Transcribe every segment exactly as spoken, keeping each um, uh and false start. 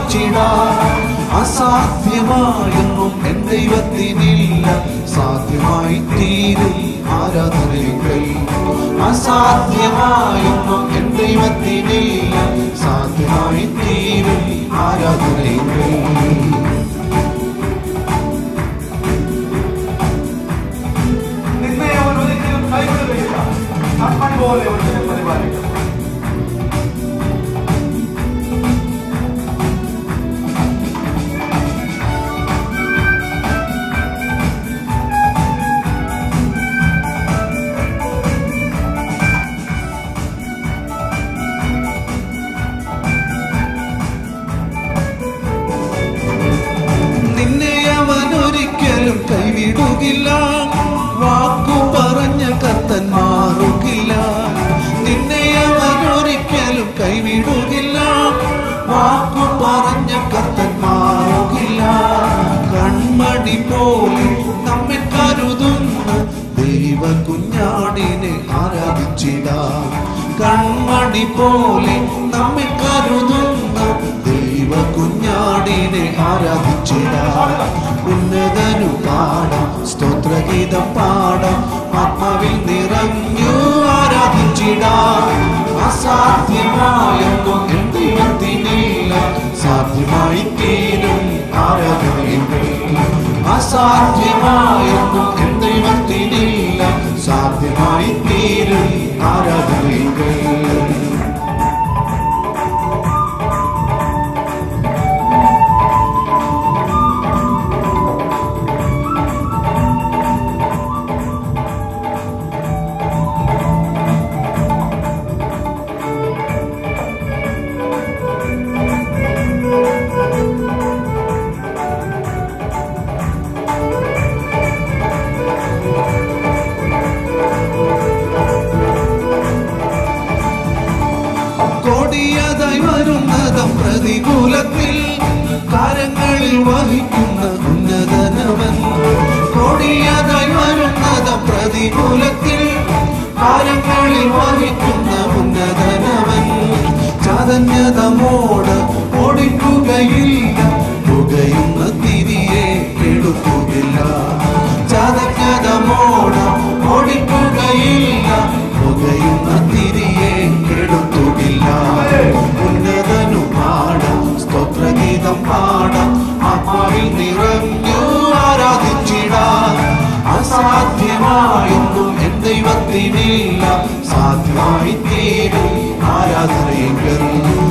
ആരാധിച്ചിടാം. അസാധ്യമായൊന്നും N ദൈവത്തിനില്ല, സാധ്യമായി തീരും ആരാധനകൾ. അസാധ്യമായൊന്നും എൻ ദൈവത്തിനില്ല, സാധ്യമായി തീരും ആരാധനകൾ. നിന്നെ അവൻ ഒരിക്കലും കൈവിടുകയില്ല, കണ്ണൻ പോലെ ഒരിക്കലും പരിപാലിക്കും. നിന്നെ അവൻ ഒരിക്കലും കൈവിടുകില്ല, വാക്കു പറഞ്ഞ കർത്തൻ മാറുകില്ല. നിന്നെ അവൻ ഒരിക്കലും കൈവിടുകില്ല, വാക്കു പറഞ്ഞ കർത്തൻ മാറുകില്ല. കൺമണി പോലെ നമ്മെ കരുതുന്ന ദൈവ കുഞ്ഞാടിനെ ആരാധിച്ചിടാം. കൺമണി പോലെ നമ്മെ കരുതുന്ന ദൈവ കുഞ്ഞാടിനെ ആരാധിച്ചിടാം. ഉന്നതനു പാടാം, സ്തോത്രഗീതം പാടാം, ആത്മാവിൽ നിറഞ്ഞു ആരാധിച്ചിടാം. അസാധ്യമായൊന്നും എൻ ദൈവത്തിനില്ല, സാധ്യമായി തീരും ആരാധനകൾ. അസാധ്യമായൊന്നും എൻ ദൈവത്തിനില്ല, സാധ്യമായി തീരും ആരാധനകൾ. കൊടിയതായി വരുന്നതും പ്രതികൂലത്തിൽ കരങ്ങളിൽ വഹിക്കുന്ന ഉന്നതനവൻ. കൊടിയതായി വരുന്നതും പ്രതികൂലത്തിൽ കരങ്ങളിൽ വഹിക്കുന്ന ഉന്നതനവൻ. ചതഞ്ഞതമോട് ഓടിക്കുകയില്ല, പുകയുന്ന തിരിയെ എടുക്കുകയില്ല. ചതഞ്ഞതമോട് ഓടിക്കുകയില്ല, പുകയുന്ന തിരിയെ എടുത്തുകില്ല. ഉന്നതനു പാടാം, സ്തോത്രഗീതം പാടാം, ആത്മാവിൽ നിറഞ്ഞു ആരാധിച്ചിടാം. അസാധ്യമായൊന്നും എൻ ദൈവത്തിനില്ല, സാധ്യമായി തീരും ആരാധനകൾ.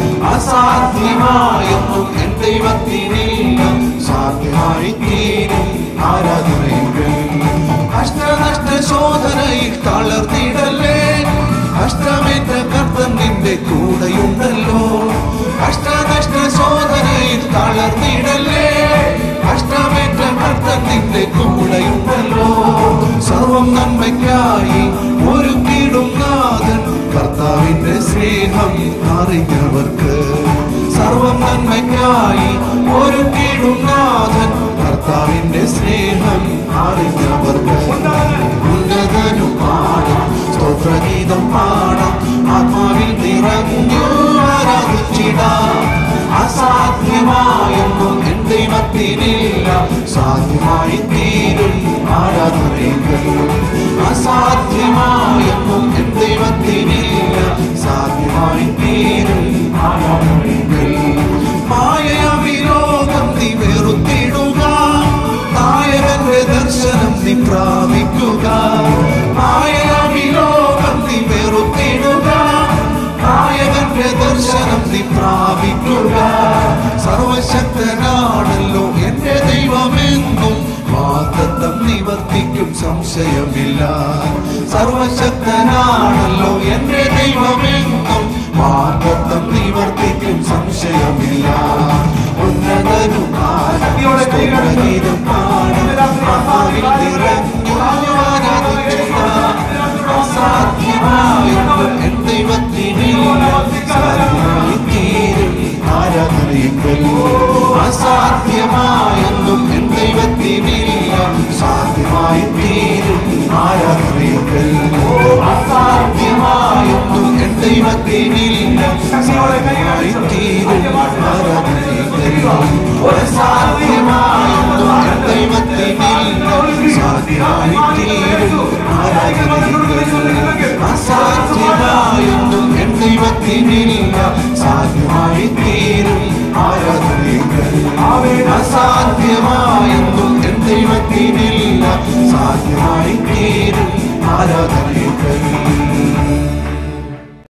അസാധ്യമായൊന്നും എൻ ദൈവത്തിനില്ല, സാധ്യമായി തീരും ആരാധനകൾ. കഷ്ടനഷ്ട ശോധനയിൽ തളർന്നിടല്ലേ, കഷ്ടമേറ്റ കർത്തൻ നിന്റെ കൂടെയുണ്ടല്ലോ. കഷ്ടനഷ്ട ശോധനയിൽ തളർന്നിടല്ലേ, കഷ്ടമേറ്റ കർത്തൻ നിന്റെ കൂടെയുണ്ടല്ലോ. സർവം നന്മയ്ക്കായി ഒരുക്കിടും നാഥൻ, കർത്താവിന്റെ സ്നേഹം അറിഞ്ഞവർക്ക്. സർവം നന്മയ്ക്കായി ഒരുക്കിടും നാഥൻ, കർത്താവിന്റെ സ്നേഹം അറിഞ്ഞവർക്ക്. ഉന്നതനു പാടാം, സ്തോത്രഗീതം പാടാം, ആത്മാവിൽ നിറഞ്ഞു ആരാധിച്ചിടാം. അസാധ്യമായൊന്നും എൻ ദൈവത്തിനില്ല, സാധ്യമായി തീരും ആരാധനകൾ. അസാധ്യമായൊന്നും എൻ ദൈവത്തിനില്ല, സാധ്യമായി തീരും ആരാധനകൾ. മായയാവിലോകം നീ വെറുത്തിടുക, നായകന്റെ ദർശനം നീ പ്രാപിക്കുക. മായയാവിലോകം നീ വെറുത്തിടുക, നായകന്റെ ദർശനം നീ പ്രാപിക്കുക. സർവശക്തനാണല്ലോ എന്റെ ദൈവമെന്നും വാഗ്ദത്തം നിവർത്തിക്കും സംശയമില്ല. സർവശക്തനാണല്ലോ എന്റെ ദൈവമെന്നും വാഗ്ദത്തം നിവർത്തിക്കും സംശയമില്ല. ഉന്നതനു സ്തോത്രഗീതം പാടാം, ആത്മാവിൽ നിറഞ്ഞു ആരാധിച്ചിടാം. അസാധ്യമായൊന്നും എൻ ദൈവത്തിനില്ല, സാധ്യമായി തീരും ആരാധനകൾ. അസാധ്യമായൊന്നും എൻ ദൈവത്തിനില്ല, സാധ്യമായി തീരും ആരാധനകൾ. അസാധ്യമായൊന്നും എൻ ദൈവത്തിനില്ല, സാധ്യമായി തീരും ആരാധനകൾ. ദൈവത്തിനില്ല സാധ്യമായി തീരും ആരാധനകൾ അസാധ്യമായൊന്നും എൻ ദൈവത്തിനില്ല സാധ്യമായി തീരും ആരാധനകൾ